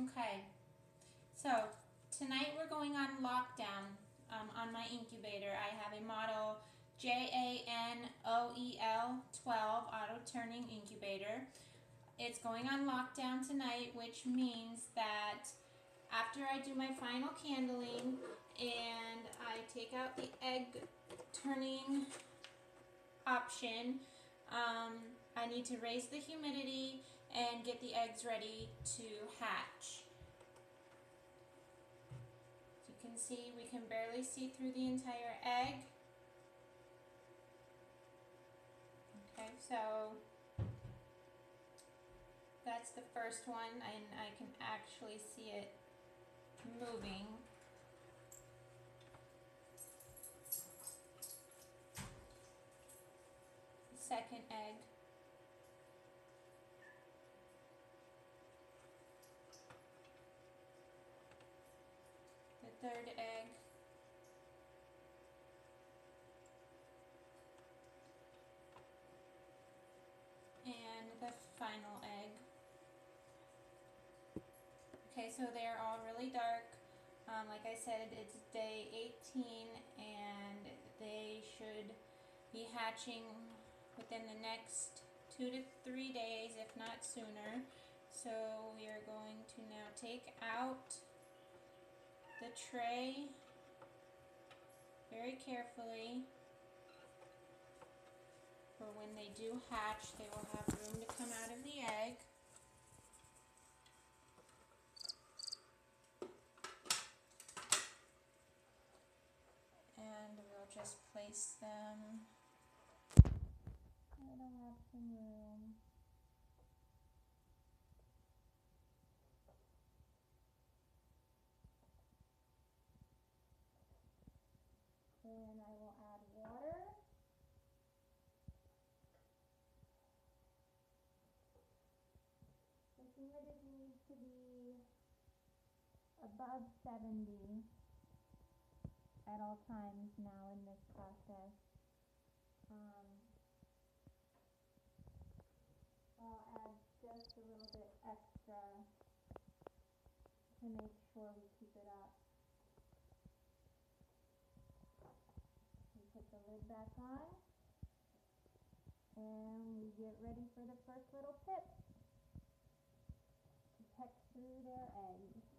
Okay, so tonight we're going on lockdown on my incubator. I have a model JANOEL 12 auto turning incubator. It's going on lockdown tonight, which means that after I do my final candling and I take out the egg turning option, I need to raise the humidity and get the eggs ready to hatch. As you can see, we can barely see through the entire egg. Okay, so that's the first one, and I can actually see it moving. The second egg. The third egg. And the final egg. Okay, so they're all really dark. Like I said, it's day 18 and they should be hatching within the next 2 to 3 days, if not sooner. So we are going to now take out the tray very carefully. For when they do hatch, they will have room to come out of the egg. And we'll just place them. It'll have some room. Then I will add water. The humidity needs to be above 70 at all times now in this process. I'll add just a little bit extra to make sure we keep it up. We put the lid back on and we get ready for the first little pips to peck through their eggs.